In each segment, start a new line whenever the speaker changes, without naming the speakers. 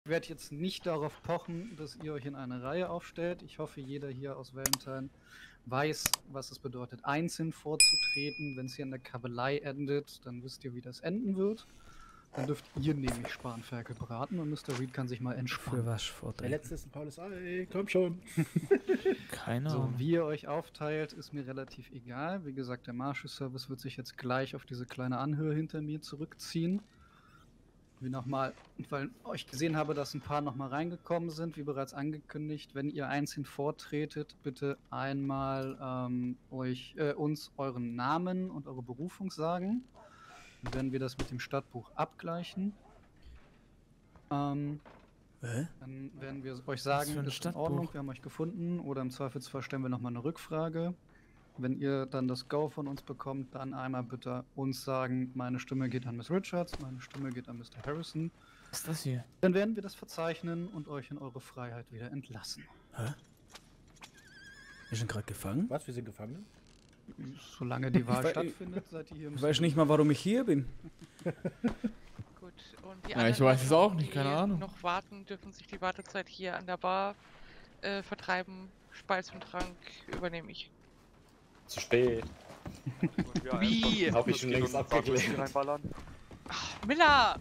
Ich werde jetzt nicht darauf pochen, dass ihr euch in eine Reihe aufstellt. Ich hoffe, jeder hier aus Valentine weiß, was es bedeutet, einzeln vorzutreten. Wenn es hier in der Kabelei endet, dann wisst ihr, wie das enden wird. Dann dürft ihr nämlich Spanferkel braten und Mr. Reed kann sich mal entspannen.
Für was vortreten?
Der letzte ist ein Paulus Ei, komm schon.
Keine
So,
Ahnung.
wie ihr euch aufteilt, ist mir relativ egal. Wie gesagt, der Marshal Service wird sich jetzt gleich auf diese kleine Anhöhe hinter mir zurückziehen. Wie nochmal, weil ich gesehen habe, dass ein paar nochmal reingekommen sind, wie bereits angekündigt. Wenn ihr einzeln vortretet, bitte einmal uns euren Namen und eure Berufung sagen. Dann werden wir das mit dem Stadtbuch abgleichen. Dann werden wir euch sagen,
für ein
ist in Ordnung,
Stadtbuch?
wir haben euch gefunden. Oder im Zweifelsfall stellen wir nochmal eine Rückfrage. Wenn ihr dann das Go von uns bekommt, dann einmal bitte uns sagen, meine Stimme geht an Miss Richards, meine Stimme geht an Mr. Harrison.
Was ist das hier?
Dann werden wir das verzeichnen und euch in eure Freiheit wieder entlassen.
Hä? Wir sind gerade gefangen?
Was, wir sind Gefangene?
Solange die Wahl stattfindet, seid ihr hier im
Ich weiß nicht mal, warum ich hier bin.
Gut, und die
Ja, ich
anderen
weiß es
Leute,
auch nicht, keine
die
Ahnung.
noch warten, dürfen sich die Wartezeit hier an der Bar vertreiben. Speis und Trank übernehme ich.
Zu spät.
Wie?
Hab ich schon längst abgeklärt.
Reinballern.
Ach, Miller!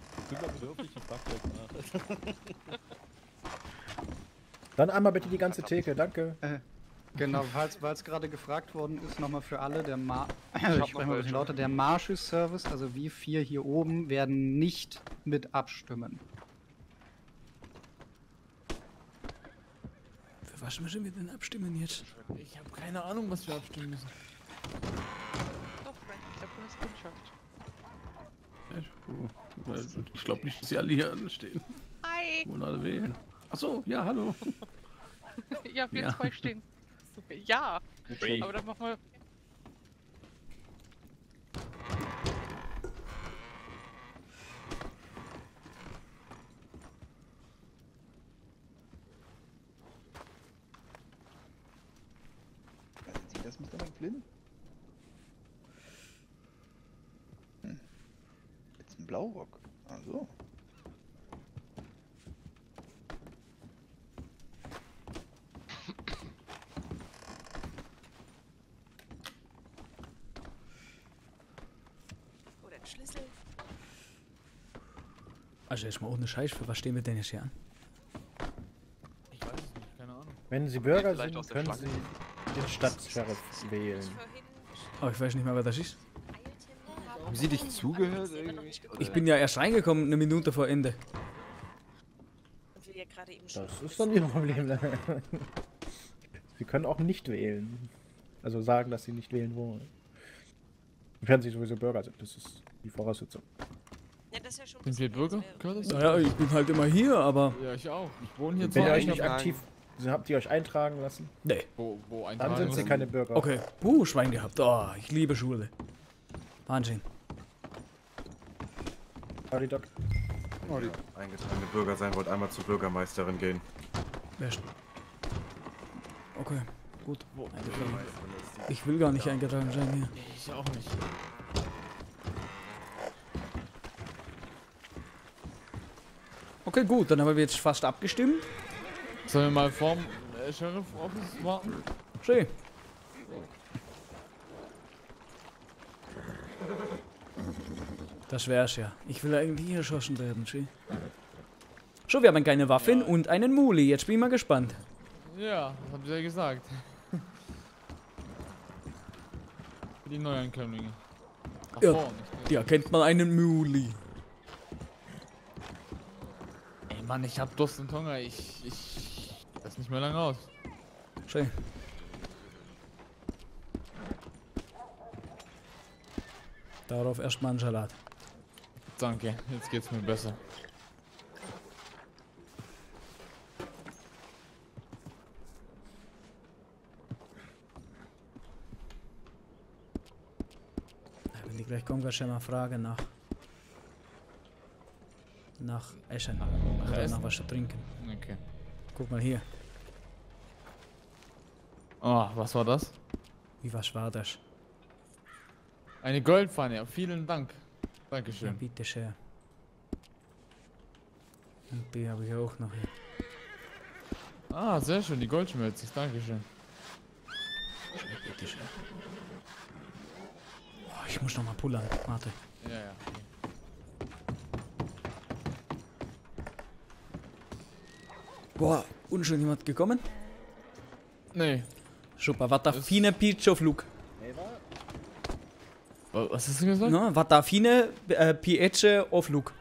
Dann einmal bitte die ganze Theke, danke.
Genau, weil es gerade gefragt worden ist, nochmal für alle, der ich
noch
spreche mal ein bisschen
welche.
lauter, der Marshal Service, also wir vier hier oben, werden nicht mit abstimmen.
Für was müssen wir denn abstimmen jetzt?
Ich habe keine Ahnung, was wir abstimmen müssen.
Doch, Frank, der Bundeskundschaft.
Ich glaube nicht, dass sie alle hier stehen.
Hi!
Wollen alle wählen. Achso, ja, hallo.
Ja, wir
Ja.
zwei stehen. Ja,
Okay.
aber dann machen wir.
Sind Sie das, Mr. McFlynn? Jetzt ein Blaurock. Also.
Oder ein Schlüssel.
Also erstmal ohne Scheiß, für was stehen wir denn jetzt hier an?
Ich weiß es nicht, keine Ahnung.
Wenn Sie Bürger
Vielleicht
sind,
aus der
können
Schlange.
Sie den Stadtsheriff wählen.
Oh, ich weiß nicht mehr, wer das ist.
Haben Sie dich zugehört irgendwie?
Ich bin ja erst reingekommen, eine Minute vor Ende.
Und will ja gerade eben schon.
Das ist dann Ihr Problem. Sie können auch nicht wählen. Also sagen, dass Sie nicht wählen wollen. Wenn Sie sowieso Bürger sind, das ist die Voraussetzung.
Ja, das ist ja schon.
Sind wir Bürger, Curtis?
Naja, ich bin halt immer hier, aber...
Ja, ich auch. Ich wohne hier
Wenn ihr
zwar
euch
nicht,
nicht aktiv... Habt ihr euch eintragen lassen?
Nee.
wo ein
Dann sind Sie keine Bürger.
Okay. Schwein gehabt. Oh, ich liebe Schule. Wahnsinn.
Howdy, Doc.
Eingetragene Bürger sein, wollt einmal zur Bürgermeisterin gehen.
Wer ist... Okay, gut.
Wo?
Ich will gar nicht eingetragen sein hier.
Ich auch nicht.
Okay, gut, dann haben wir jetzt fast abgestimmt.
Sollen wir mal vorm Sheriff Office warten?
Schön. Das wär's ja. Ich will eigentlich erschossen werden, schön. So, wir haben keine Waffen und einen Muli. Jetzt bin ich mal gespannt.
Ja, das hab ich ja gesagt. Für die Neuankömmlinge. Ach,
Ja,
vorne, nicht
ja, kennt man einen Muli.
Ey Mann, ich hab Durst und Hunger. Das nicht mehr lange aus.
Schön. Darauf erstmal einen Salat.
Danke, jetzt geht's mir besser.
Wenn die gleich kommen, kannst du ja mal fragen nach Essen. Oder
Essen?
nach was zu trinken.
Okay.
Guck mal hier.
Oh, was war das?
Wie was war das?
Eine Goldpfanne, ja, vielen Dank.
Ja,
Dankeschön.
bitte schön. Und B habe ich auch noch hier.
Ah, sehr schön, die Goldschmelze. Dankeschön.
Bitte schön. Oh, ich muss noch mal pullern. Warte.
Ja, ja.
Boah, und schon jemand gekommen?
Nee.
Super, was da fine Pizza Flug.
Was hast du gesagt?
No, was da fine Pizza Flug.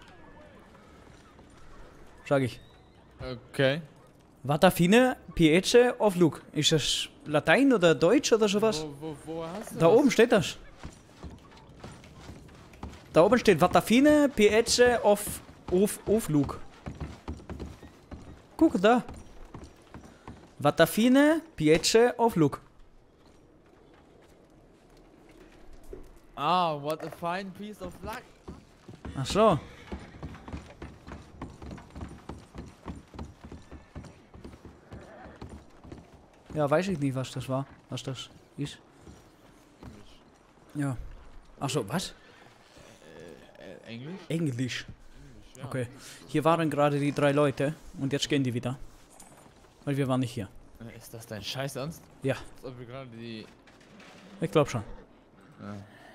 Sag ich.
Okay.
Was da fine Pizza Flug. Ist das Latein oder Deutsch oder sowas?
Wo hast du
Da
das?
oben steht das. Da oben steht Vatafine Pizza auf Flug. Guck da. Vatafine Pizza auf Flug.
Ah, what a fine piece of luck.
Ach so. Ja, weiß ich nicht, was das war. Was das ist. Ja. Ach so, was?
Englisch?
Englisch.
Ja.
Okay. Hier waren gerade die 3 Leute und jetzt gehen die wieder. Weil wir waren nicht hier.
Ist das dein Scheiß Ernst?
Ja,
Als ob wir gerade die...
ich glaube schon.
Ja.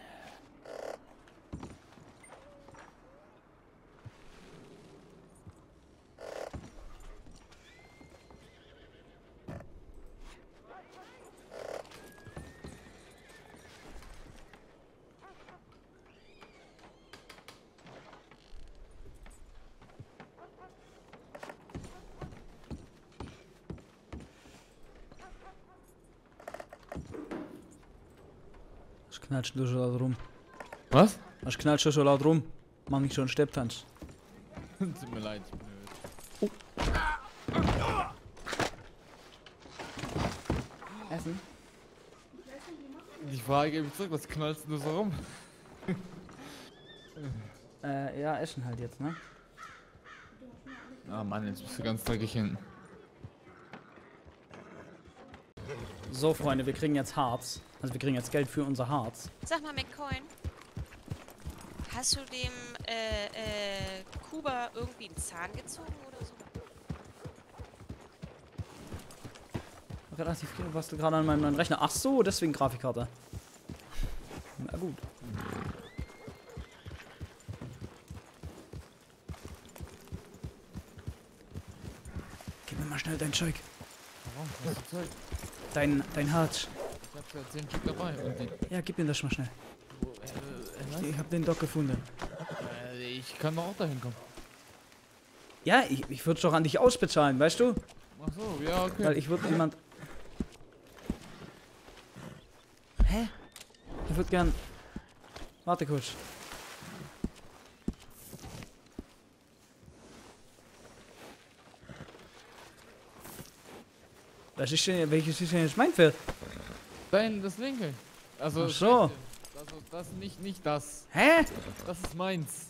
Was knallst du so laut rum?
Was?
Was knallst du so laut rum? Mach nicht so einen Stepptanz.
Tut mir leid, ich bin nervös.
Essen?
Die Frage gebe ich zurück, was knallst du so rum?
Ja, essen halt jetzt, ne?
Ah Mann, jetzt bist du ganz dreckig hinten.
So, Freunde, wir kriegen jetzt Harz. Also wir kriegen jetzt Geld für unser Harz.
Sag mal, McCoy, hast du dem Kuba irgendwie einen Zahn gezogen oder so?
Relativ viel bastel gerade an meinem neuen Rechner. Ach so, deswegen Grafikkarte. Na gut. Gib mir mal schnell dein Zeug.
Warum? Was ist Zeug?
Dein Harz.
Ich hab ja 10 Stück dabei. Und die,
Ja, gib mir das mal schnell.
was?
Ich hab den Doc gefunden.
Ich kann doch auch dahin kommen.
Ja, ich würde es doch an dich ausbezahlen, weißt du?
Ach so, ja, okay.
Weil ich würde jemand... Hä? Ich würde gern... Warte kurz. Was ist denn, welches ist denn jetzt mein Pferd?
Das linke. Also,
Ach so.
das rechte. Also das nicht das.
Hä?
Das ist meins.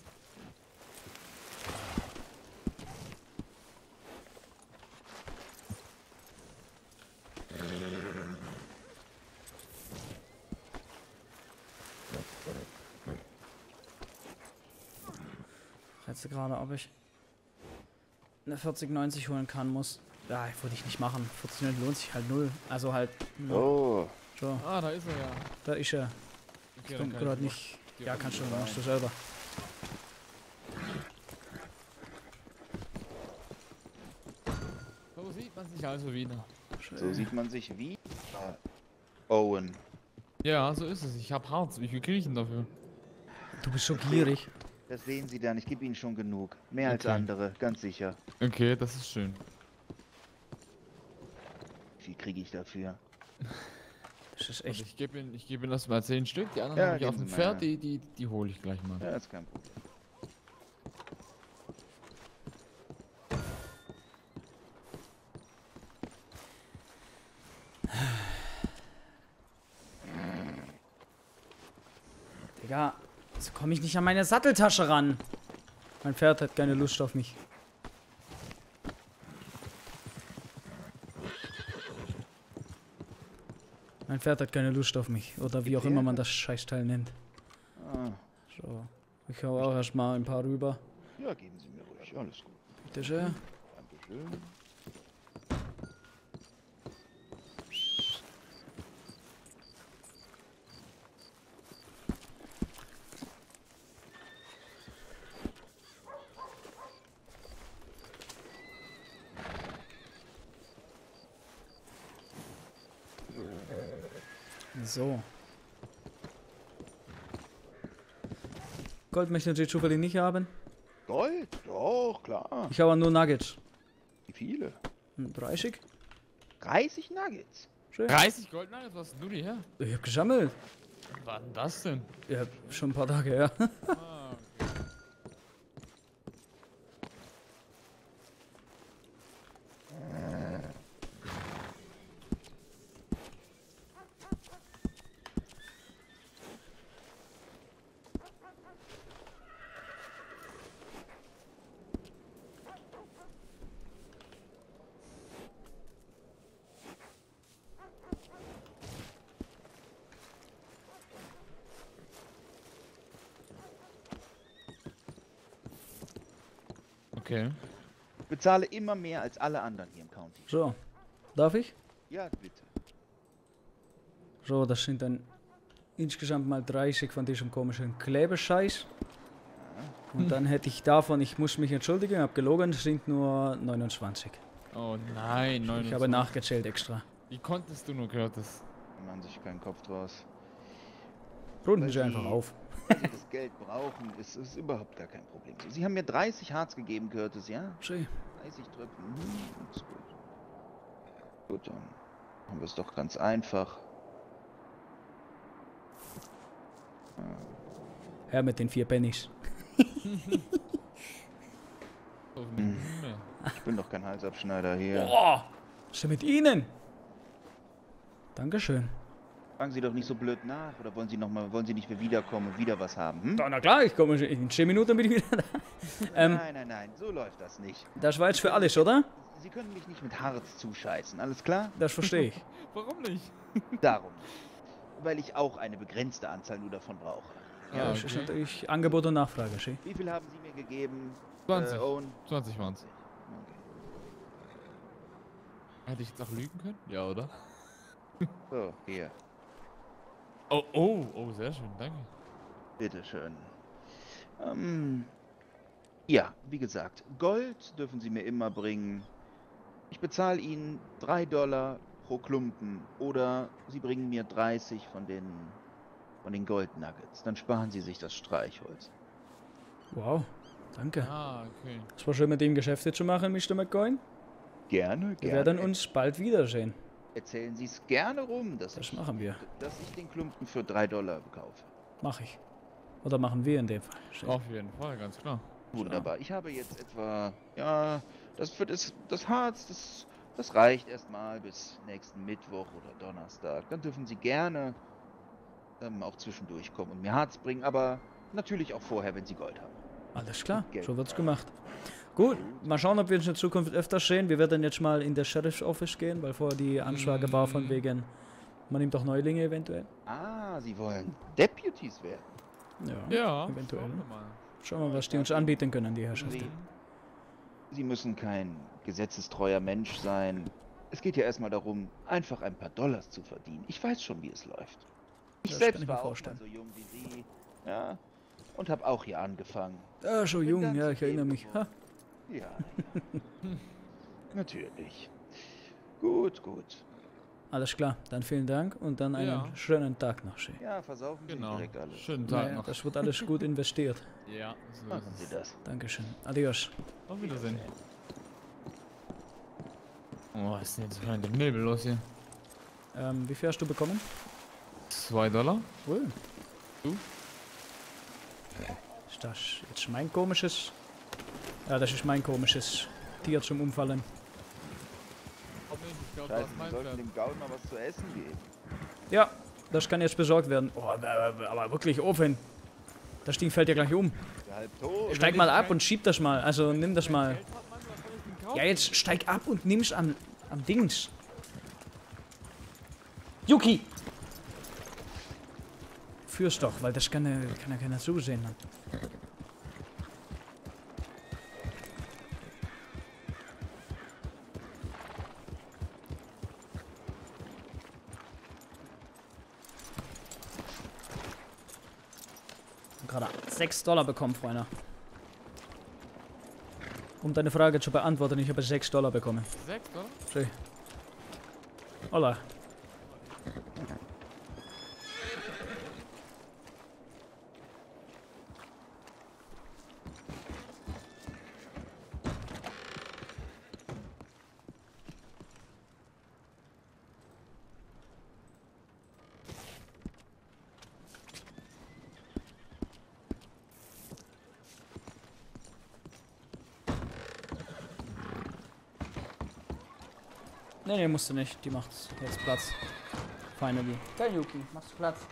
Jetzt gerade, ob ich eine 4090 holen kann, muss. Ja, würde ich nicht machen. 4090 lohnt sich halt null. Also halt.
Oh.
So,
Ah, da ist er ja.
da ist er.
Okay,
Ich komme
dann kann
gerade
ich
nicht. Ja, kannst du, machst du selber.
So sieht man sich also wieder.
So sieht man sich wie Owen.
Ja, so ist es. Ich hab Harz. Wie viel kriege ich denn dafür?
Du bist so gierig.
Das sehen Sie dann. Ich gebe Ihnen schon genug. Mehr als
Okay.
andere, ganz sicher.
Okay, das ist schön.
Wie viel kriege ich dafür?
Das ist
Also
echt.
ich gebe Ihnen das mal 10 Stück. Die anderen
Ja,
habe ich auf
geben
dem
Sie mal,
Pferd. Die hole ich gleich mal.
Ja, das ist kein Problem.
Digga, so komme ich nicht an meine Satteltasche ran. Mein Pferd hat keine Lust auf mich. Mein Pferd hat keine Lust auf mich. Oder wie auch immer man das Scheißteil nennt.
Ah,
So. Ich hau auch erstmal ein paar rüber.
ja, geben Sie mir ruhig. Alles gut.
Bitteschön.
Dankeschön.
So. Gold möchten Sie zufällig nicht haben?
Gold? Doch, klar.
Ich habe nur Nuggets.
Wie viele?
30?
30 Nuggets.
Schön.
30 Goldnuggets, was hast du die her?
Ich hab gesammelt.
Was war denn das denn?
Ja, schon ein paar Tage her.
Ah, okay. Okay.
Ich bezahle immer mehr als alle anderen hier im County.
So. Darf ich?
Ja, bitte.
So, das sind dann insgesamt mal 30 von diesem komischen Klebescheiß. Und dann hätte ich davon, ich muss mich entschuldigen, habe gelogen, es sind nur 29.
Oh nein, 29.
Ich habe nachgezählt extra.
Wie konntest du nur, Curtis?
Machen sich keinen Kopf draus.
Runden
Weil
Sie einfach
Sie-
auf.
Wenn Sie das Geld brauchen, ist es überhaupt gar kein Problem. So, Sie haben mir 30 Harz gegeben, Curtis, ja?
Schön.
30 Tröpfen. Ist gut. Gut, dann haben wir es doch ganz einfach.
Her mit den 4 Pennies.
Ich bin doch kein Halsabschneider hier.
Boah! Was ist denn mit Ihnen? Dankeschön.
Fragen Sie doch nicht so blöd nach. Oder wollen Sie nicht mehr wiederkommen und wieder was haben? Hm?
Na klar, ich komme in 10 Minuten bin ich wieder da.
Nein, so läuft das nicht.
Das war jetzt für alles, oder?
Sie können mich nicht mit Harz zuscheißen, alles klar?
Das verstehe ich.
Warum nicht?
Darum. Weil ich auch eine begrenzte Anzahl nur davon brauche.
Ja, das ist natürlich Angebot und Nachfrage, schön.
Wie viel haben Sie mir gegeben?
20.
Owen?
20 waren's.
Okay.
Hätte ich jetzt auch lügen können? Ja, oder?
So, hier.
Oh, sehr schön, danke.
Bitteschön. Ja, wie gesagt, Gold dürfen Sie mir immer bringen. Ich bezahle Ihnen $3 pro Klumpen oder Sie bringen mir 30 von den Gold Nuggets. Dann sparen Sie sich das Streichholz.
Wow, danke.
Ah, okay.
Es war schön mit ihm Geschäfte zu machen, Mr. McCoy.
Gerne,
Wir werden uns bald wiedersehen.
Erzählen Sie es gerne rum, dass
Das
ich
machen wir.
den Klumpen für $3 kaufe.
Mach ich. Oder machen wir in dem Fall. Schön.
Auf jeden Fall, ganz klar.
Wunderbar. Ich habe jetzt etwa, ja, das Harz, das reicht erstmal bis nächsten Mittwoch oder Donnerstag. Dann dürfen Sie gerne auch zwischendurch kommen und mir Harz bringen, aber natürlich auch vorher, wenn Sie Gold haben.
Alles klar,
Geld.
so wird's gemacht. Gut, mal schauen, ob wir uns in Zukunft öfters sehen. Wir werden jetzt mal in der Sheriff's Office gehen, weil vorher die Anfrage war von wegen, man nimmt auch Neulinge eventuell.
Ah, Sie wollen Deputies werden.
Ja,
eventuell.
schauen wir mal.
Schauen wir mal, was die uns anbieten können, die Herrschaften.
Sie müssen kein gesetzestreuer Mensch sein. Es geht ja erstmal darum, einfach ein paar Dollars zu verdienen. Ich weiß schon, wie es läuft. Ich
Das kann
selbst
ich mir
war auch mal
vorstellen.
so jung wie Sie, ja, und habe auch hier angefangen.
Ah, schon
Bin
jung,
dann
ja,
zu
ich erinnere
dem
mich. Ha.
geworden. Ja, natürlich. Gut.
Alles klar, dann vielen Dank und dann einen
Ja.
schönen Tag noch. Schön.
Ja, versaufen Sie
Genau.
direkt alles.
Schönen Tag
Naja,
noch.
das wird alles gut investiert.
Ja, so
Machen
ist
Sie
es.
das.
Dankeschön. Adios.
Auf Wiedersehen. Oh, was ist denn jetzt für ein Nebel los hier?
Wie viel hast du bekommen?
$2?
Cool.
Du?
Ist das jetzt mein komisches? Ja, das ist mein komisches Tier zum Umfallen.
Ich glaube,
Scheiße, wir sollten dem Gaul mal was zu essen geben.
Ja, das kann jetzt besorgt werden. Oh, aber wirklich Ofen. Das Ding fällt ja gleich um.
Ist ja halb tot.
Steig mal ab und schieb das mal. Also nimm das mal. Ja, jetzt steig ab und nimm's am Dings. Yuki! Führ's doch, weil das kann ja keiner zusehen. gerade 6 Dollar bekommen, Freunde. Um deine Frage zu beantworten, ich habe 6 Dollar bekommen.
6, oder?
Sí. Hola. Nee, musst du nicht. Die macht jetzt Platz. Finally. Geil, Yuki. Machst du Platz?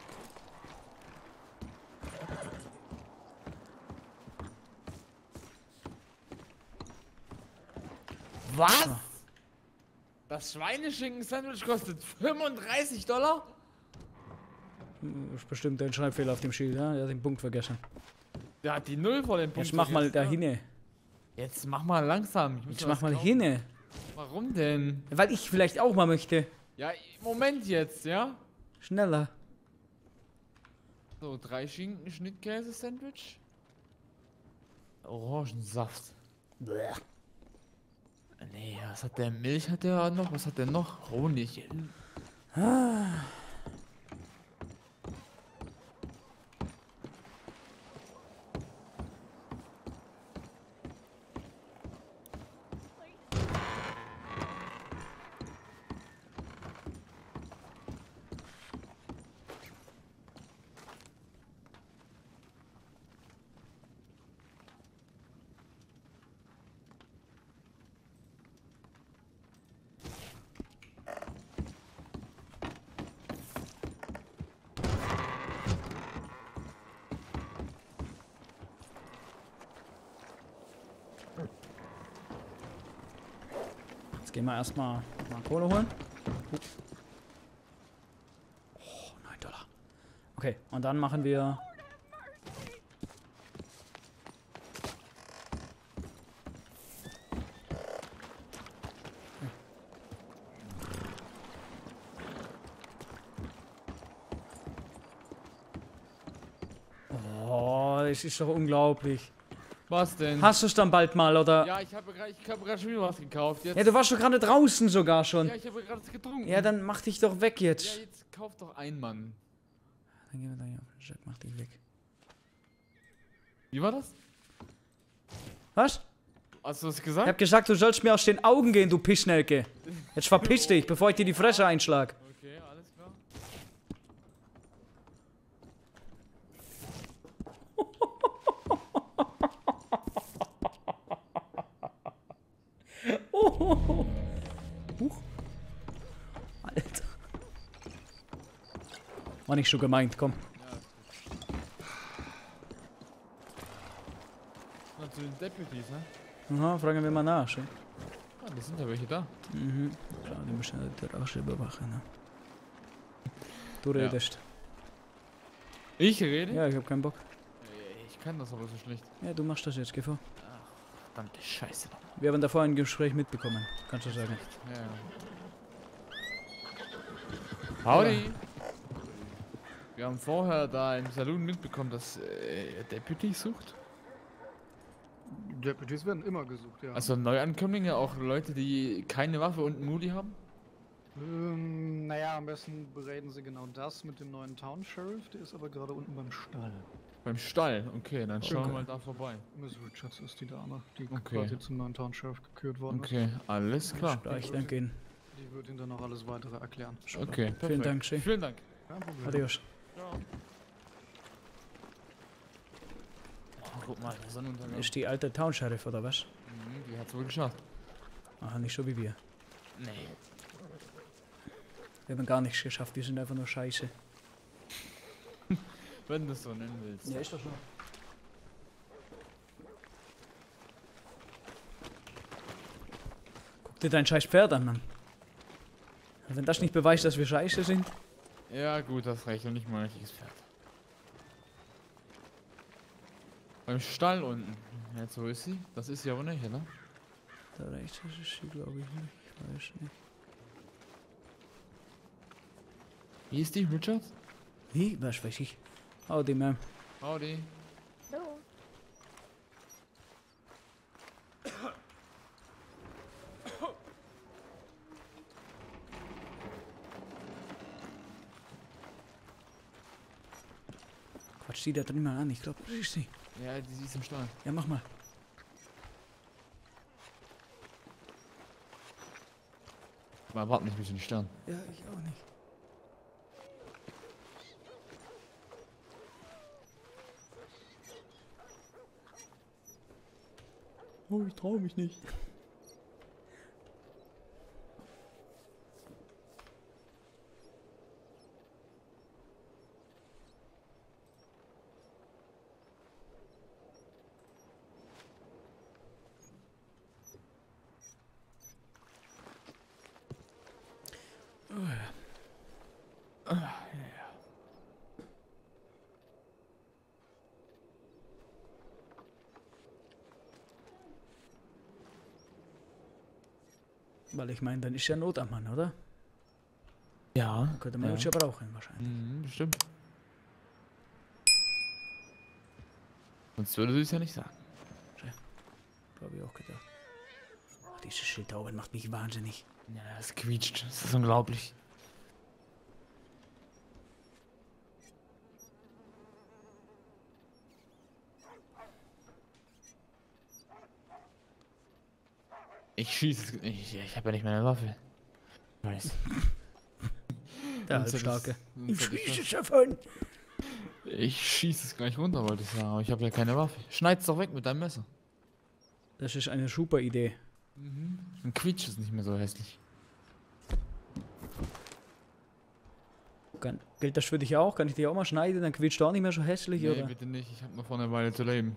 Was? Das Schweineschinken-Sandwich kostet 35 $?
Ist bestimmt ein Schreibfehler auf dem Schild, ja? Der hat den Punkt vergessen.
Der hat die 0 vor dem Punkt.
Jetzt mach mal da
vergessen, ja.
hinne.
Jetzt mach mal langsam. Ich muss
Jetzt
was
mach mal
kaufen.
hinne.
Warum denn?
Weil ich vielleicht auch mal möchte.
Ja, Moment jetzt, ja?
Schneller.
So, 3 Schinken, Schnittkäse-Sandwich. Orangensaft. Blech. Nee, was hat der? Milch hat der noch? Was hat der noch? Honig.
Jetzt gehen wir erstmal mal Kohle holen. Oh, 9 Dollar. Okay, und dann machen wir. Oh, es ist doch unglaublich.
Was denn?
Hast du es dann bald mal, oder?
Ja, ich habe gerade schon wieder was gekauft. Jetzt,
Ja, du warst doch gerade draußen sogar schon.
ja, ich habe gerade getrunken.
Ja, dann mach dich doch weg
Ja,
jetzt.
jetzt kauf doch ein, Mann.
Dann gehen wir da hier auf den Chat, mach dich weg.
Wie war das?
Was?
Hast du das
Ich
gesagt?
hab gesagt, du sollst mir aus den Augen gehen, du Pischnelke. Jetzt verpiss dich, bevor ich dir die Fresse einschlag.
Okay, alles klar.
Huch. Alter. War nicht so gemeint, komm.
Na, zu den Deputies, ne?
Aha, fragen wir mal nach. Schon.
Ah, da sind ja welche da.
Mhm. Klar, die müssen ja die Rache überwachen. Ne? Du
Ja.
redest.
Ich rede?
Ja, ich hab keinen Bock.
Ich kann das aber so schlecht.
Ja, du machst das jetzt, geh vor.
Verdammte Scheiße.
Wir haben davor ein Gespräch mitbekommen, kannst du sagen.
Ja. Howdy. Wir haben vorher da im Saloon mitbekommen, dass Deputy sucht.
Deputies werden immer gesucht, ja.
Also Neuankömmlinge, auch Leute, die keine Waffe und einen Muli haben.
Naja, am besten bereden sie genau das mit dem neuen Town Sheriff, der ist aber gerade unten beim Stall.
Beim Stall, okay, dann schauen wir
Okay.
mal da vorbei.
Miss Richards ist die Dame, die
Okay.
quasi zum neuen Town Sheriff gekürt worden
Okay, alles klar.
Gleich dann gehen.
ist. Die wird Ihnen dann noch alles weitere erklären.
Okay, perfekt.
Vielen Dank, Schi.
Vielen Dank.
Kein Problem.
Adios.
Ciao. Oh, guck mal, der Sonnenuntergang.
Ist die alte Town Sheriff oder was?
Mhm, die hat's wohl geschafft.
Aha, nicht so wie wir.
Nee.
Wir haben gar nichts geschafft, wir sind einfach nur scheiße.
Wenn du es so nennen willst.
Ja, ist doch so. Guck dir dein scheiß Pferd an, Mann. Wenn das nicht beweist, dass wir scheiße sind.
Ja, gut, das reicht und nicht mal ein richtiges Pferd. Beim Stall unten. Jetzt, wo ist sie? Das ist sie aber nicht, oder?
Da rechts ist sie, glaube ich nicht. Ich weiß nicht.
Wie ist die, Richard?
Wie? Was weiß ich. Oh, die Ma'am.
Howdy.
Hallo.
Quatsch die da drin mal an, ich glaube, das ist sie.
Ja, die ist im Stall.
Ja, mach mal.
Mal warten, ich mich nicht stören.
Ja, ich auch nicht. Oh, ich traue mich nicht. Weil ich meine, dann ist ja Not am Mann, oder?
Ja.
Dann könnte man uns ja brauchen, wahrscheinlich.
Bestimmt. Sonst würde sie es ja nicht sagen.
Habe ich auch gedacht. Ach, dieses Schild da oben macht mich wahnsinnig.
Ja, es quietscht. Das ist unglaublich. Ich schieße. Ich habe ja nicht meine Waffe. Weiß.
Der Halbstarke. Ich schieße davon.
Ich schieße es gleich runter, wollte ich sagen, aber ich habe ja keine Waffe. Schneid's doch weg mit deinem Messer.
Das ist eine super Idee.
Dann quietscht es nicht mehr so hässlich.
Gilt das für dich auch? Kann ich dich auch mal schneiden? Dann quietscht du auch nicht mehr so hässlich,
Nee,
oder?
bitte nicht. Ich habe noch vor einer Weile zu leben.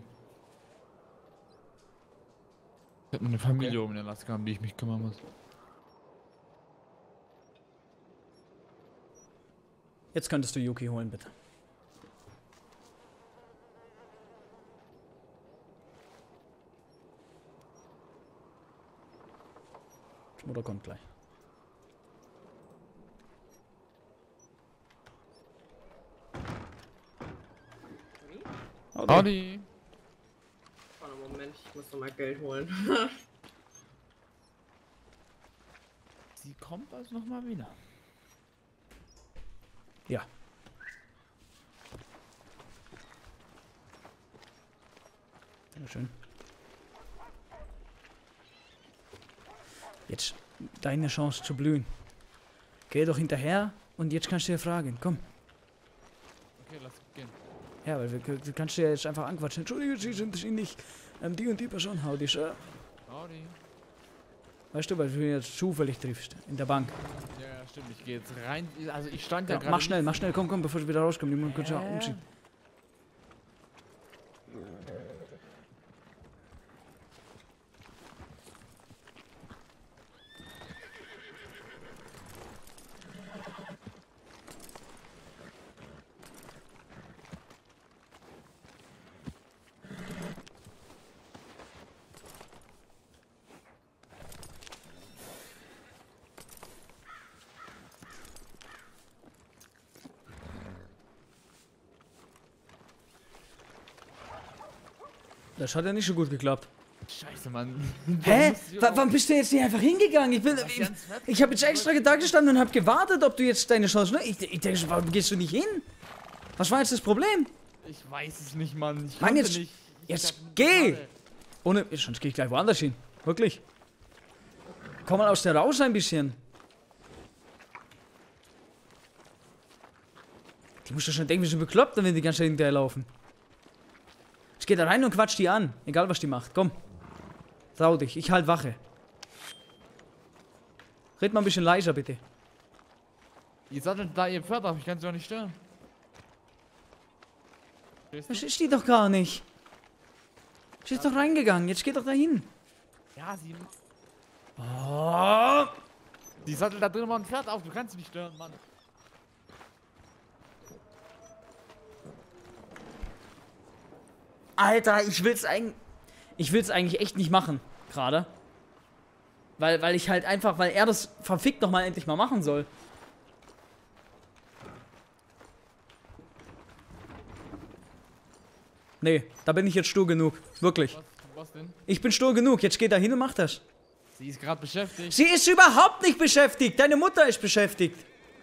Ich habe eine Familie oben in Alaska, um die ich mich kümmern muss.
Jetzt könntest du Yuki holen, bitte. Oder kommt gleich. Okay.
Howdy!
Warte, Moment, ich muss noch mal Geld holen.
Sie kommt also nochmal wieder.
Ja. Sehr schön. Jetzt deine Chance zu blühen. Geh doch hinterher und jetzt kannst du dir fragen. Komm.
Okay, lass gehen.
Ja, weil du kannst dir jetzt einfach anquatschen. Entschuldigung, Sie sind nicht die und die Person. Howdy, Sir.
Howdy.
Weißt du, weil du ihn jetzt zufällig triffst. In der Bank.
Ja, stimmt. Ich gehe jetzt rein. Also ich stand ja
Ja,
gerade.
mach schnell, komm, bevor du wieder rauskommst. Die muss kurz umziehen. Das hat ja nicht so gut geklappt.
Scheiße, Mann.
Hä? Warum bist du jetzt nicht einfach hingegangen? Ich habe jetzt extra da gestanden und habe gewartet, ob du jetzt deine Chance... Ich denke, warum gehst du nicht hin? Was war jetzt das Problem?
Ich weiß es nicht, Mann. Ich
Mann,
konnte
jetzt,
nicht.
jetzt geh! Ohne... Sonst gehe ich gleich woanders hin. Wirklich. Komm mal aus der raus ein bisschen. Die muss doch schon denken, wir sind bekloppt, wenn die ganze Zeit hinterher laufen. Jetzt geh da rein und quatsch die an. Egal, was die macht. Komm. Trau dich. Ich halt Wache. Red mal ein bisschen leiser, bitte.
Ihr sattelt da ihr Pferd auf. Ich kann sie doch nicht stören.
Das ist die doch gar nicht. Sie ist doch reingegangen. Jetzt geh doch dahin.
Ja, sie...
Oh.
Die sattelt da drin mal ein Pferd auf. Du kannst sie nicht stören, Mann.
Alter, ich will's eigentlich echt nicht machen. Gerade. Weil ich halt einfach, weil er das verfickt noch mal endlich mal machen soll. Nee, da bin ich jetzt stur genug. Wirklich.
Was denn?
Ich bin stur genug. Jetzt geht da hin und macht das.
Sie ist gerade beschäftigt.
Sie ist überhaupt nicht beschäftigt. Deine Mutter ist beschäftigt.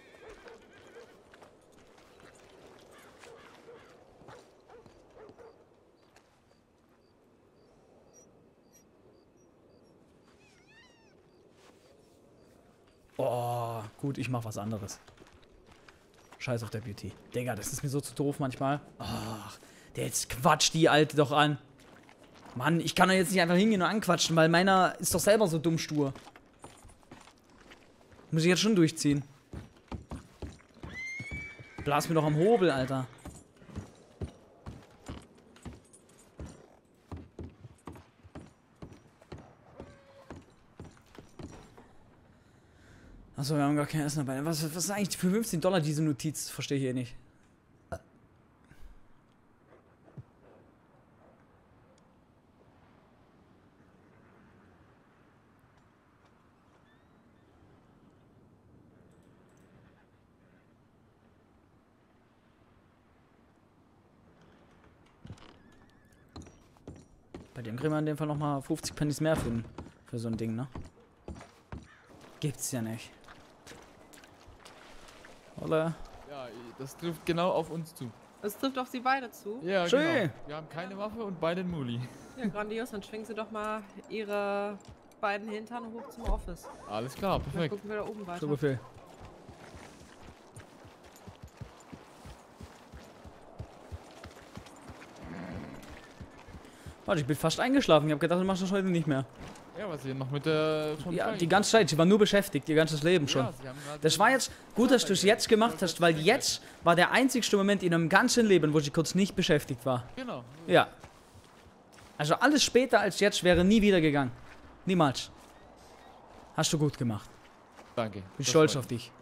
Oh, gut, ich mach was anderes. Scheiß auf der Beauty. Digga, das ist mir so zu doof manchmal. Ach, der jetzt quatscht die Alte doch an. Mann, ich kann doch jetzt nicht einfach hingehen und anquatschen, weil meiner ist doch selber so dumm stur. Muss ich jetzt schon durchziehen. Blas mir doch am Hobel, Alter. Achso, wir haben gar kein Essen dabei. Was ist eigentlich für $15 diese Notiz? Verstehe ich eh nicht. Bei dem kriegen wir in dem Fall nochmal 50 Pennies mehr für so ein Ding, ne? Gibt's ja nicht. Oder?
Ja, das trifft genau auf uns zu.
Das trifft auf sie beide zu.
Ja,
Schön.
genau. Wir haben keine Waffe und beide einen Muli.
Ja, grandios. Dann schwingen sie doch mal ihre beiden Hintern hoch zum Office.
Alles klar,
Dann
perfekt.
gucken wir da oben weiter.
So Befehl. Warte, ich bin fast eingeschlafen. Ich habe gedacht, du machst das heute nicht mehr.
Ja, was ihr noch mit der...
Ja, die ganze Zeit. Sie war nur beschäftigt, ihr ganzes Leben schon.
Ja, sie haben gerade-
Das war jetzt gut, dass du es jetzt gemacht hast, weil jetzt war der einzigste Moment in ihrem ganzen Leben, wo sie kurz nicht beschäftigt war.
Genau.
Ja. Also alles später als jetzt wäre nie wieder gegangen. Niemals. Hast du gut gemacht.
Danke.
Bin stolz auf dich.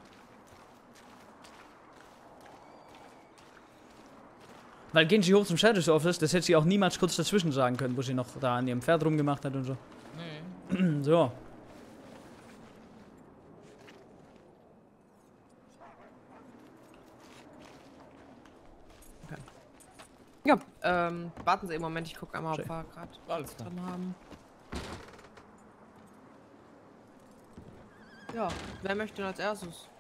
Weil gehen Sie hoch zum Sheriff's Office, das hätte sie auch niemals kurz dazwischen sagen können, wo sie noch da an ihrem Pferd rumgemacht hat und so.
Nee.
So.
Ja, warten Sie einen Moment. Ich gucke einmal, ob
Schön.
wir gerade
Alles klar.
drin haben. Ja, wer möchte denn als erstes?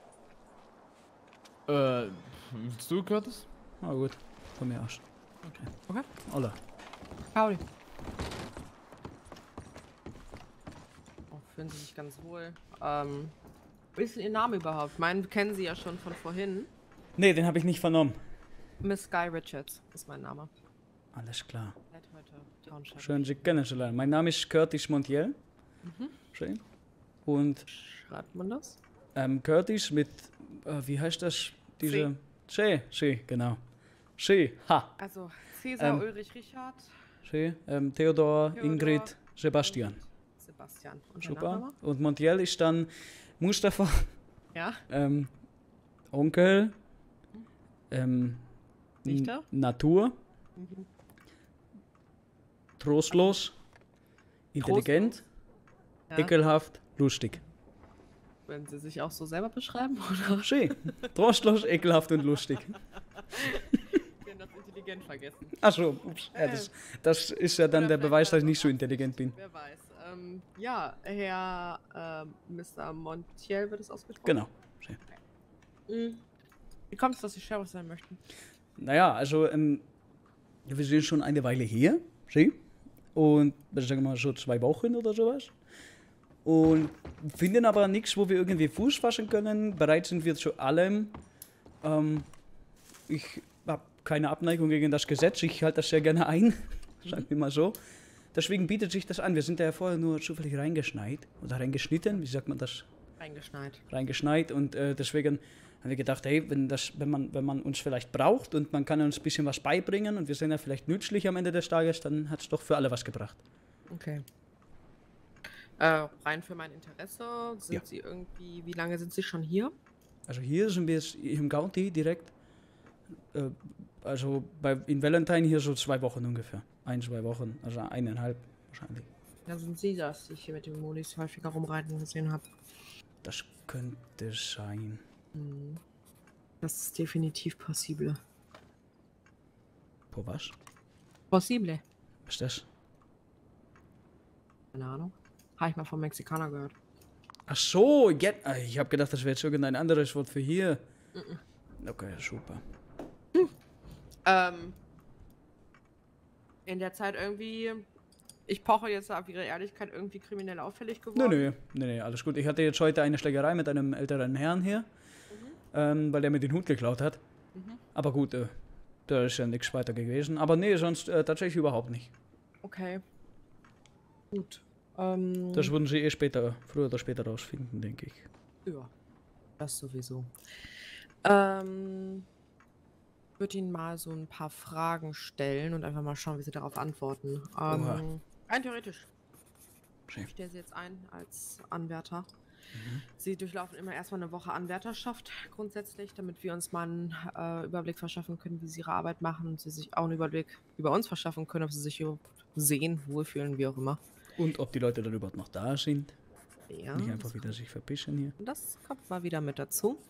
Willst du, Curtis?
Na gut. Von mir aus.
Okay.
Oder?
Howdy. Oh, fühlen Sie sich ganz wohl. Wie ist denn Ihr Name überhaupt? Meinen kennen Sie ja schon von vorhin.
Nee, den habe ich nicht vernommen.
Miss Guy Richards ist mein Name.
Alles klar.
Leadhäuser Township.
Schön, Sie kennenzulernen. Mein Name ist Curtis Montiel. Schön. Und
Schreibt man das?
Curtis mit, wie heißt das? Diese... C, genau. C, ha.
Also Cäsar, Ulrich, Richard,
C, Theodor, Ingrid, Sebastian.
Sebastian. Und der
Super.
Nachname?
Und Montiel ist dann Mustafa,
Ja.
Onkel,
Dichter?
Natur, trostlos, intelligent,
Ja.
ekelhaft, lustig.
Wenn Sie sich auch so selber beschreiben, oder?
Schön. Trostlos, ekelhaft und lustig.
Sie haben das intelligent vergessen.
Achso, ups. Ja, das ist ja dann der Beweis, dass ich nicht so intelligent bin.
Wer weiß. Ja, Herr Mr. Montiel wird es ausgesprochen.
Genau. Schön.
Wie kommt es, dass Sie Sheriff sein möchten?
Naja, also, wir sind schon eine Weile hier, Sie. Und, sagen wir mal, so 2 Wochen oder sowas. Und finden aber nichts, wo wir irgendwie Fuß fassen können. Bereit sind wir zu allem. Ich habe keine Abneigung gegen das Gesetz. Ich halte das sehr gerne ein. Sagen wir mal so. Deswegen bietet sich das an. Wir sind da ja vorher nur zufällig reingeschneit. Oder reingeschnitten. Wie sagt man das?
Reingeschneit.
Reingeschneit. Und deswegen haben wir gedacht, hey, wenn man uns vielleicht braucht und man kann uns ein bisschen was beibringen und wir sind ja vielleicht nützlich am Ende des Tages, dann hat es doch für alle was gebracht.
Okay. Rein für mein Interesse, sind Sie irgendwie, wie lange sind Sie schon hier?
Also hier sind wir jetzt im County direkt. Also in Valentine hier so 2 Wochen ungefähr. 1-2 Wochen, also 1,5 wahrscheinlich.
Da sind Sie das, die ich hier mit den Molis häufiger rumreiten gesehen habe.
Das könnte sein.
Das ist definitiv possible.
Por was?
Possible.
Was ist das?
Keine Ahnung. Habe ich mal vom Mexikaner gehört.
Ach so, ich habe gedacht, das wäre jetzt irgendein anderes Wort für hier. Okay, super.
In der Zeit irgendwie... Ich poche jetzt auf Ihre Ehrlichkeit, irgendwie kriminell auffällig geworden.
Nee, alles gut. Ich hatte jetzt heute eine Schlägerei mit einem älteren Herrn hier, weil der mir den Hut geklaut hat. Aber gut, da ist ja nichts weiter gewesen. Aber nee, sonst tatsächlich überhaupt nicht.
Okay. Gut.
Das würden Sie früher oder später rausfinden, denke ich.
Ja, das sowieso. Würde Ihnen mal so ein paar Fragen stellen und einfach mal schauen, wie Sie darauf antworten. Rein theoretisch. Ich stelle Sie jetzt ein als Anwärter. Sie durchlaufen immer erstmal eine Woche Anwärterschaft grundsätzlich, damit wir uns mal einen Überblick verschaffen können, wie Sie Ihre Arbeit machen und Sie sich auch einen Überblick über uns verschaffen können, ob Sie sich sehen, wohlfühlen, wie auch immer.
Und ob die Leute dann überhaupt noch da sind.
Ja.
Nicht einfach wieder sich verpissen hier.
Das kommt mal wieder mit dazu.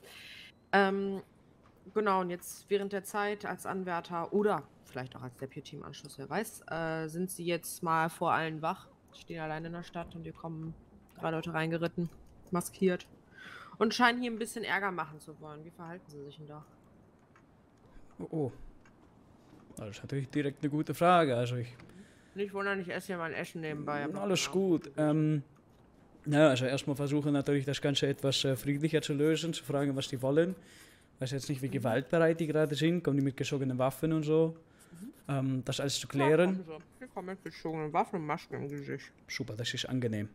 Genau, und jetzt während der Zeit als Anwärter oder vielleicht auch als Deputy im Anschluss, wer weiß, sind Sie jetzt mal vor allen wach, stehen allein in der Stadt und hier kommen 3 Leute reingeritten, maskiert und scheinen hier ein bisschen Ärger machen zu wollen. Wie verhalten Sie sich denn da?
Oh. Das ist natürlich direkt eine gute Frage. Also
Nicht wundern, ich esse hier mein Essen nebenbei.
Alles gut. Ja, also erstmal versuchen natürlich das Ganze etwas friedlicher zu lösen, zu fragen, was die wollen. Ich weiß jetzt nicht, wie gewaltbereit die gerade sind, kommen die mit gezogenen Waffen und so. Das alles zu klären.
Ja, wir kommen mit gezogenen Waffen und Masken im Gesicht.
Super, das ist angenehm.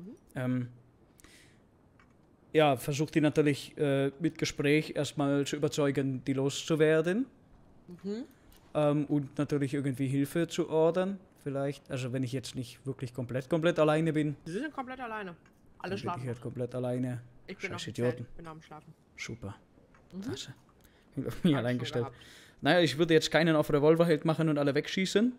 Ja, versucht die natürlich mit Gespräch erstmal zu überzeugen, die loszuwerden. Und natürlich irgendwie Hilfe zu ordern. Vielleicht, also wenn ich jetzt nicht wirklich komplett alleine bin.
Sie sind komplett alleine. Alle
bin
schlafen.
ich halt komplett alleine.
Ich bin
Scheiß
auf
Idioten.
Ich bin am Schlafen.
Super. Ich bin mich allein gestellt. Naja, ich würde jetzt keinen auf Revolverheld machen und alle wegschießen.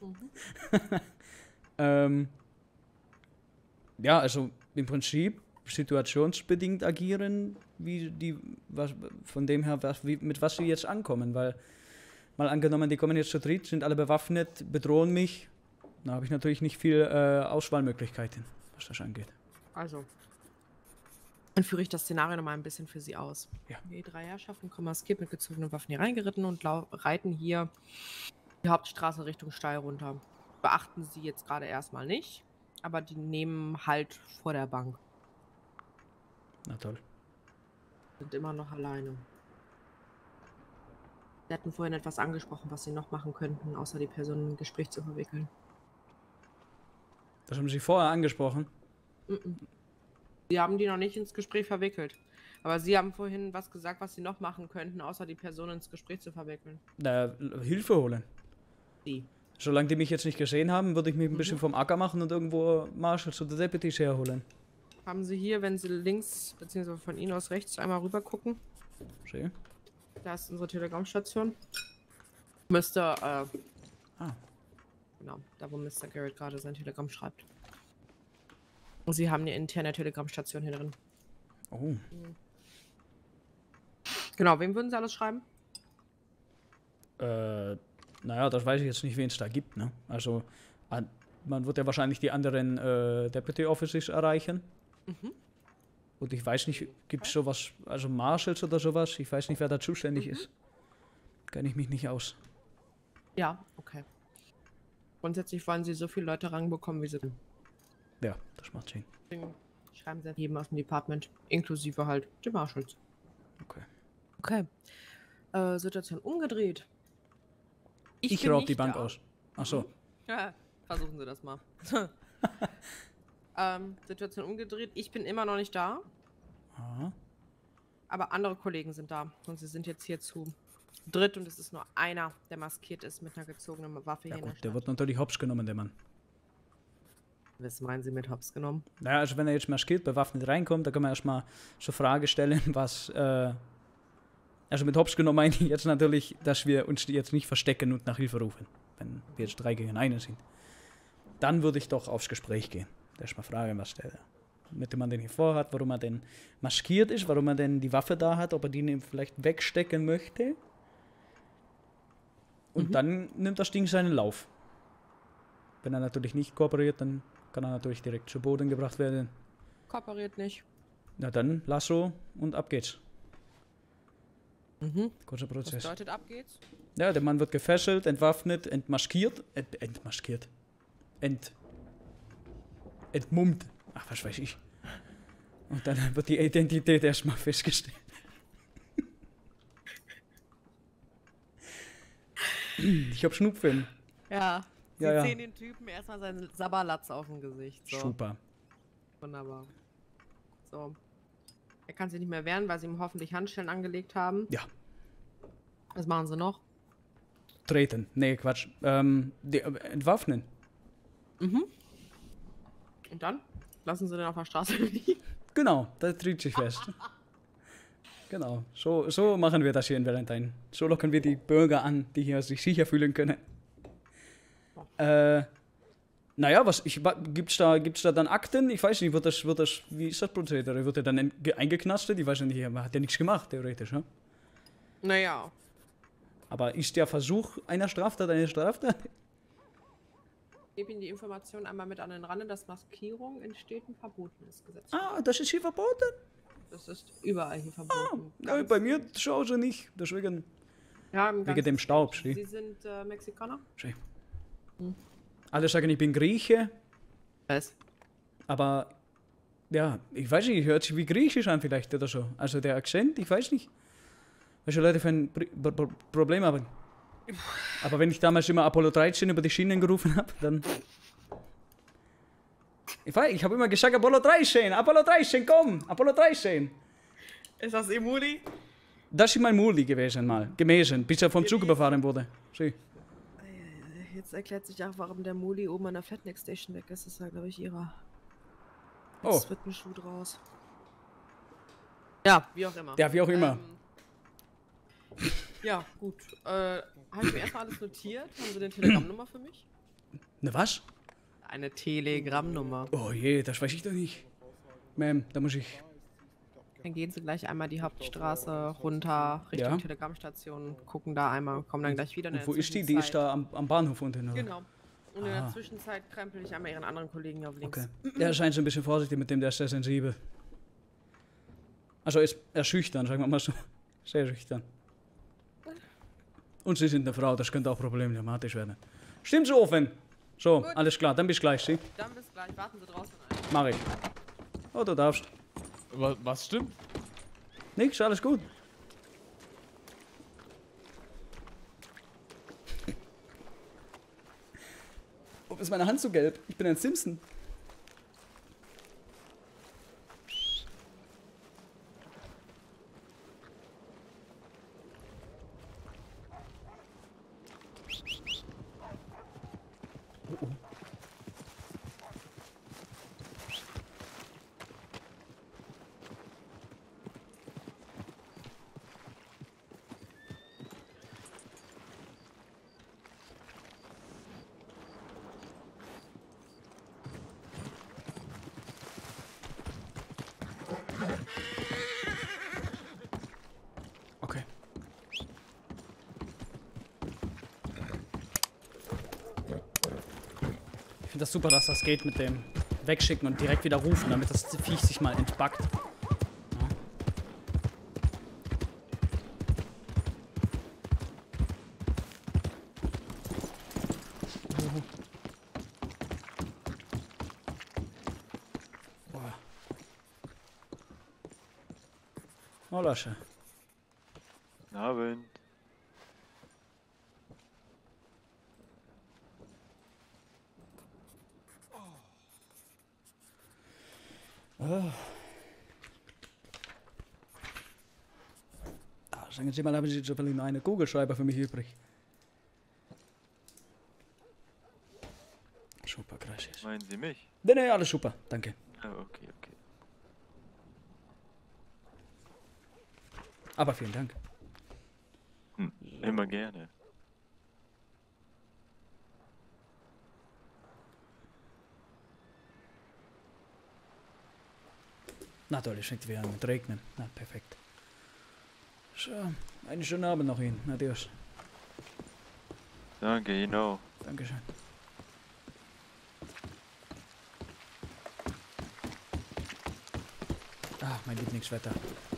Ja, also im Prinzip situationsbedingt agieren, von dem her, mit was sie jetzt ankommen, weil mal angenommen, die kommen jetzt zu dritt, sind alle bewaffnet, bedrohen mich, da habe ich natürlich nicht viel Auswahlmöglichkeiten, was das angeht.
Also, dann führe ich das Szenario nochmal ein bisschen für Sie aus.
Ja.
Die 3 Herrschaften kommen maskiert mit gezogenen Waffen hier reingeritten und reiten hier die Hauptstraße Richtung steil runter. Beachten Sie jetzt gerade erstmal nicht, aber die nehmen Halt vor der Bank.
Na toll.
Sind immer noch alleine. Sie hatten vorhin etwas angesprochen, was Sie noch machen könnten, außer die Person in ein Gespräch zu verwickeln.
Das haben Sie vorher angesprochen?
Sie haben die noch nicht ins Gespräch verwickelt. Aber Sie haben vorhin was gesagt, was Sie noch machen könnten, außer die Person ins Gespräch zu verwickeln.
Hilfe holen.
Die.
Solange die mich jetzt nicht gesehen haben, würde ich mich ein bisschen vom Acker machen und irgendwo Marshals oder Deputies herholen.
Haben Sie hier, wenn Sie links, beziehungsweise von Ihnen aus rechts, einmal rüber gucken?
Sehe.
Da ist unsere Telegrammstation. Genau, da wo Mr. Garrett gerade sein Telegramm schreibt. Und Sie haben eine interne Telegrammstation hier drin.
Oh.
Genau, wem würden Sie alles schreiben?
Naja, das weiß ich jetzt nicht, wen es da gibt, ne? Also, man wird ja wahrscheinlich die anderen Deputy Officers erreichen. Und ich weiß nicht, gibt es sowas, also Marshals oder sowas? Ich weiß nicht, wer da zuständig ist. Kenne ich mich nicht aus.
Ja, okay. Grundsätzlich wollen Sie so viele Leute ranbekommen, wie Sie können.
Ja, das macht Sinn.
Deswegen schreiben Sie jedem aus dem Department, inklusive halt die Marshals.
Okay.
Okay. Situation umgedreht.
Ich raub die Bank aus. Ach so.
Ja, versuchen Sie das mal. Situation umgedreht. Ich bin immer noch nicht da.
Aha.
Aber andere Kollegen sind da. Und sie sind jetzt hier zu dritt und es ist nur einer, der maskiert ist mit einer gezogenen Waffe hier in der Stadt.
Der wird natürlich hops genommen, der Mann.
Was meinen Sie mit hops genommen?
Naja, also wenn er jetzt maskiert, bewaffnet reinkommt, da kann man erstmal so Frage stellen, was... Also mit hops genommen meine ich jetzt natürlich, dass wir uns jetzt nicht verstecken und nach Hilfe rufen, wenn wir jetzt 3 gegen 1 sind. Dann würde ich doch aufs Gespräch gehen. Erstmal fragen, was der mit dem man den hier vorhat, warum er denn maskiert ist, warum er denn die Waffe da hat, ob er die vielleicht wegstecken möchte. Und dann nimmt das Ding seinen Lauf. Wenn er natürlich nicht kooperiert, dann kann er natürlich direkt zu Boden gebracht werden.
Kooperiert nicht.
Na dann, Lasso und ab geht's. Kurzer
Das
Prozess.
bedeutet, ab geht's.
Ja, der Mann wird gefesselt, entwaffnet, entmaskiert. Entmummt. Ach, was weiß ich. Und dann wird die Identität erstmal festgestellt. Ich hab Schnupfen.
Ja. Sie
Ja, ja.
sehen den Typen erstmal seinen Sabberlatz auf dem Gesicht. So.
Super.
Wunderbar. So. Er kann sich nicht mehr wehren, weil sie ihm hoffentlich Handschellen angelegt haben.
Ja.
Was machen sie noch?
Treten. Nee, Quatsch. Entwaffnen.
Und dann? Lassen sie den auf der Straße liegen?
Genau, da tritt sich fest. Genau, so machen wir das hier in Valentine. So locken wir die Bürger an, die hier sich sicher fühlen können. Naja, gibt's da dann Akten? Ich weiß nicht, wie ist das Prozedere? Wird er dann eingeknastet? Ich weiß nicht, er hat ja nichts gemacht, theoretisch, ne?
Naja.
Aber ist der Versuch einer Straftat eine Straftat?
Ich gebe Ihnen die Information einmal mit an den Rande, dass Maskierung in Städten verboten ist, gesetzlich.
Ah, das ist hier verboten?
Das ist überall hier verboten.
Ja, bei mir zu Hause nicht, deswegen.
Ja,
wegen dem Staub,
Sie
schau.
sind Mexikaner?
Schau. Alle sagen, ich bin Grieche.
Was?
Aber, ja, ich weiß nicht, hört sich wie Griechisch an vielleicht oder so. Also der Akzent, ich weiß nicht. Welche Leute für ein Problem haben. Aber wenn ich damals immer Apollo 13 über die Schienen gerufen habe, dann... Ich habe immer gesagt, Apollo 13, komm, Apollo 13.
Ist das Ihr Muli?
Das ist mein Muli gewesen, bis er vom Zug überfahren wurde. Sieh.
Jetzt erklärt sich auch, warum der Muli oben an der Flatneck Station weg ist. Das ist ja, glaube ich, ihrer.
Oh.
Jetzt wird ein Schuh draus. Ja, wie auch immer.
Ja, wie auch immer.
Ja, gut. Habe ich mir erstmal alles notiert? Haben Sie eine Telegrammnummer für mich?
Ne, was?
Eine Telegrammnummer.
Oh je, das weiß ich doch nicht. Ma'am, da muss ich...
Dann gehen Sie gleich einmal die Hauptstraße runter Richtung Telegrammstation, gucken da einmal, kommen dann gleich wieder.
Und wo ist die? Die ist da am Bahnhof unten, oder?
Genau. Und in der Zwischenzeit krempel ich einmal Ihren anderen Kollegen auf links.
Okay. Der scheint so ein bisschen vorsichtig mit dem, der ist sehr sensibel. Also er ist schüchtern, sagen wir mal so. Sehr schüchtern. Und Sie sind eine Frau, das könnte auch problematisch werden. Stimmt so offen. So, gut. Alles klar, dann bis gleich, Sie.
Dann bis gleich, warten Sie draußen ein.
Mach ich. Oh, du darfst.
Was stimmt?
Nix, alles gut. Oh, ist meine Hand so gelb? Ich bin ein Simpson. Okay. Ich finde das super, dass das geht mit dem Wegschicken und direkt wieder rufen, damit das Viech sich mal entbackt. Oh, Lasche.
Guten Abend.
Sagen Sie mal, haben Sie zufällig noch einen Kugelschreiber für mich übrig? Super, gracias.
Meinen Sie mich?
Nee, alles super, danke.
Ah, okay, okay.
Aber vielen Dank.
Immer gerne.
Na toll, es fängt wieder an mit Regnen. Na, perfekt. So, einen schönen Abend noch Ihnen. Adios.
Danke, Ihnen auch.
Dankeschön. Ach, mein Lieblingswetter.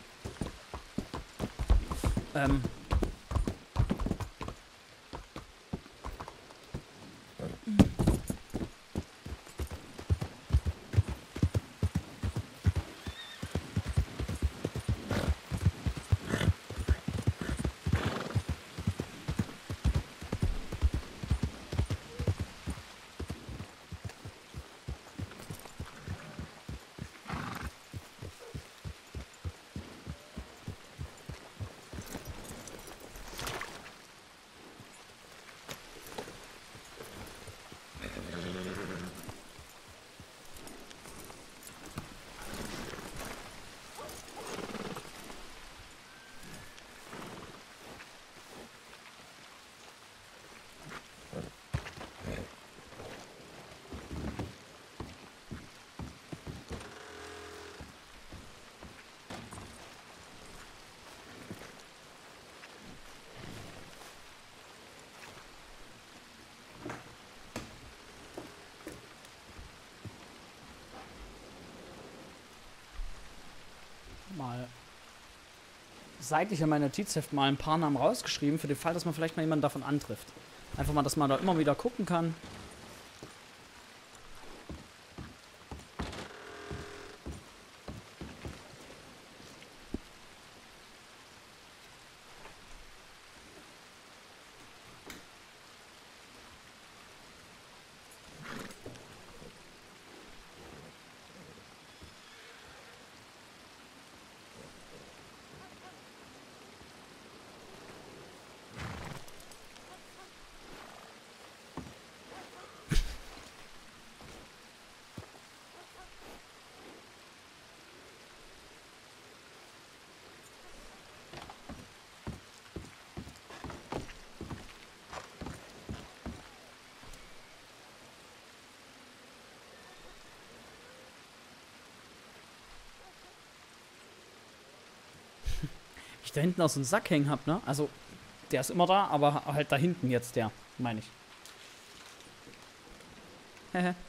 Mal seitlich in meinem Notizheft mal ein paar Namen rausgeschrieben, für den Fall, dass man vielleicht mal jemanden davon antrifft. Einfach mal, dass man da immer wieder gucken kann. Ich da hinten aus dem Sack hängen hab, ne? Also, der ist immer da, aber halt da hinten jetzt der, meine ich. Hehe.